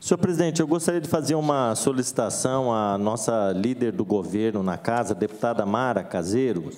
Senhor presidente, eu gostaria de fazer uma solicitação à nossa líder do governo na casa, a deputada Mara Caseiro.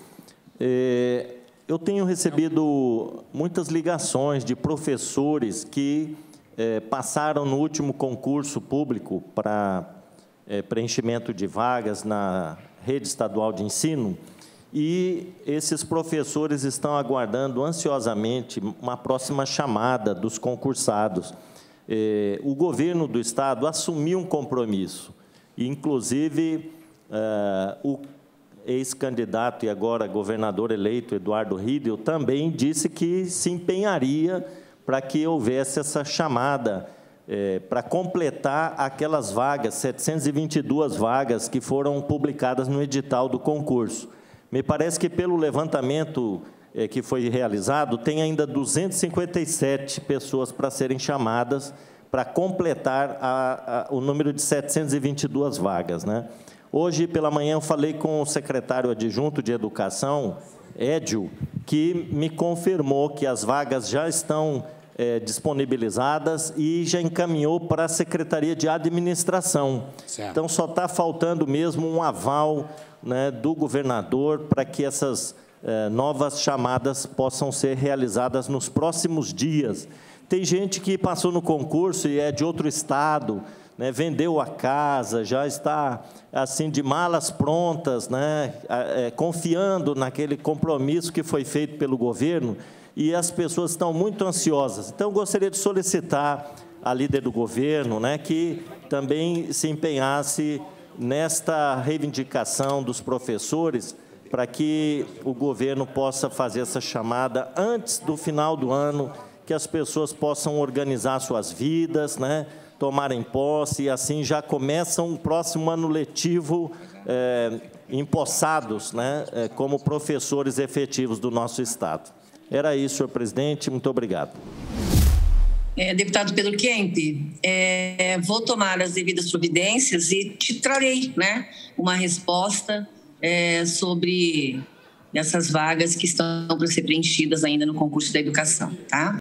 Eu tenho recebido muitas ligações de professores que passaram no último concurso público para preenchimento de vagas na rede estadual de ensino, e esses professores estão aguardando ansiosamente uma próxima chamada dos concursados. O governo do Estado assumiu um compromisso, e, inclusive, o ex-candidato e agora governador eleito, Eduardo Riedel, também disse que se empenharia para que houvesse essa chamada para completar aquelas vagas, 722 vagas que foram publicadas no edital do concurso. Me parece que, pelo levantamento que foi realizado, tem ainda 257 pessoas para serem chamadas para completar o número de 722 vagas, né? Hoje, pela manhã, eu falei com o secretário adjunto de Educação, Édio, que me confirmou que as vagas já estão disponibilizadas e já encaminhou para a Secretaria de Administração. Certo. Então, só está faltando mesmo um aval, né, do governador para que essas novas chamadas possam ser realizadas nos próximos dias. Tem gente que passou no concurso e é de outro estado, né, vendeu a casa, já está assim de malas prontas, né, confiando naquele compromisso que foi feito pelo governo, e as pessoas estão muito ansiosas. Então, eu gostaria de solicitar à líder do governo, né, que também se empenhasse nesta reivindicação dos professores, para que o governo possa fazer essa chamada antes do final do ano, que as pessoas possam organizar suas vidas, né, tomarem posse, e assim já começam o próximo ano letivo empossados, né, como professores efetivos do nosso Estado. Era isso, senhor presidente. Muito obrigado. Deputado Pedro Kemp, vou tomar as devidas providências e te trarei, né, uma resposta sobre essas vagas que estão para ser preenchidas ainda no concurso da educação, tá?